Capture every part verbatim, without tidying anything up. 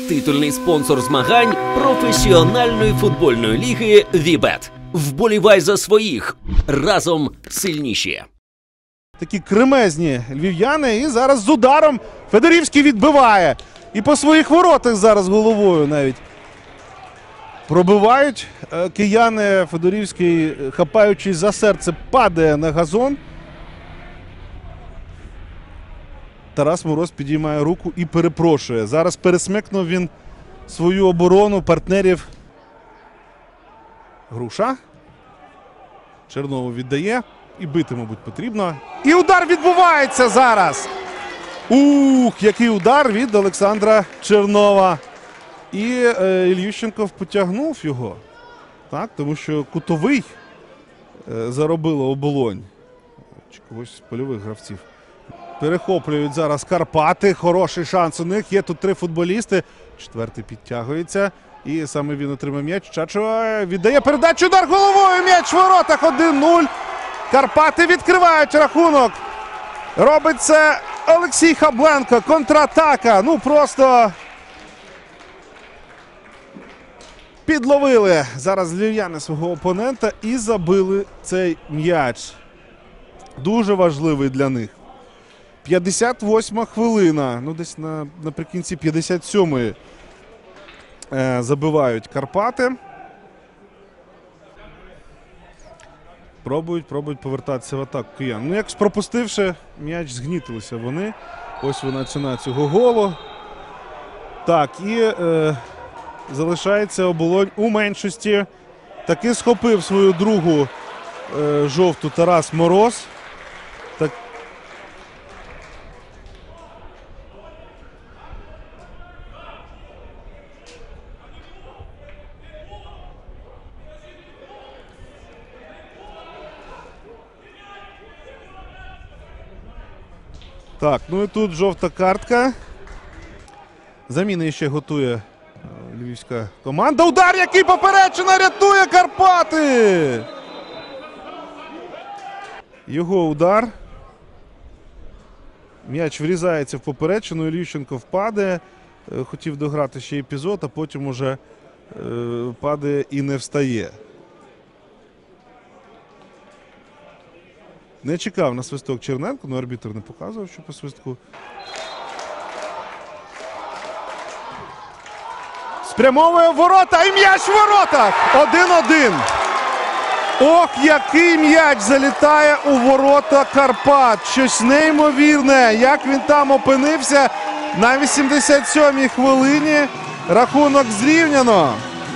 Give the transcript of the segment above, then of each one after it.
Титульний спонсор змагань професіональної футбольної ліги «Вібет». Вболівай за своїх. Разом сильніші. Такі кремезні львів'яни. І зараз з ударом Федорівський відбиває. І по своїх воротах зараз головою навіть пробивають. Кияни. Федорівський, хапаючись за серце, падає на газон. Тарас Мороз підіймає руку і перепрошує. Зараз пересмикнув він свою оборону партнерів. Груша. Чернову віддає. І бити, мабуть, потрібно. І удар відбувається зараз. Ух, який удар від Олександра Чернова. І е, Ільющенков потягнув його. Так, тому що кутовий е, заробило Оболонь. Чи когось з польових гравців. Перехоплюють зараз Карпати. Хороший шанс у них. Є тут три футболісти. Четвертий підтягується. І саме він отримав м'яч. Чачо віддає передачу. Удар головою. М'яч в воротах. один нуль. Карпати відкривають рахунок. Робить це Олексій Хабленко. Контратака. Ну просто підловили зараз львів'яни свого опонента і забили цей м'яч. Дуже важливий для них. п'ятдесят восьма хвилина. Ну, десь на, наприкінці п'ятдесят сьомої е, забивають Карпати. Пробують, пробують повертатися в атаку киян. Ну, як пропустивши, м'яч згнітилися вони. Ось вона ціна цього голу. Так, і е, залишається Оболонь у меншості. Таки схопив свою другу е, жовту Тарас Мороз. Так. Так, ну і тут жовта картка. Заміни ще готує е, львівська команда. Удар, який поперечина, рятує Карпати! Його удар. М'яч врізається в поперечину, Ільющенко впадає. Е, хотів дограти ще епізод, а потім уже е, падає і не встає. Не чекав на свисток Черненко, але арбітр не показував, що по свистку. Спрямовує ворота і м'яч в воротах! один один. Ох, який м'яч залітає у ворота Карпат. Щось неймовірне. Як він там опинився на вісімдесят сьомій хвилині. Рахунок зрівняно.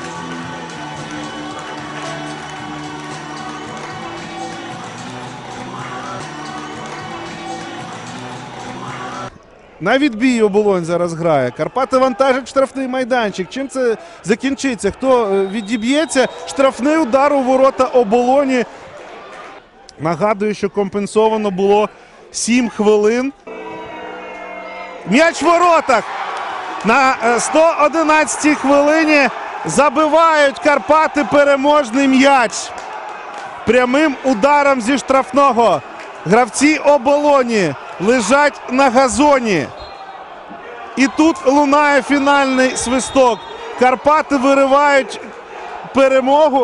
На відбій Оболонь зараз грає. Карпати вантажать штрафний майданчик. Чим це закінчиться? Хто відіб'ється? Штрафний удар у ворота Оболоні. Нагадую, що компенсовано було сім хвилин. М'яч в воротах. На сто одинадцятій хвилині забивають Карпати переможний м'яч. Прямим ударом зі штрафного. Гравці Оболоні лежать на газоні. І тут лунає фінальний свисток. Карпати виривають перемогу.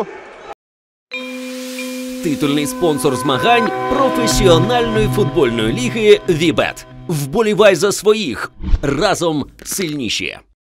Титульний спонсор змагань професіональної футбольної ліги «Вібет». Вболівай за своїх. Разом сильніші.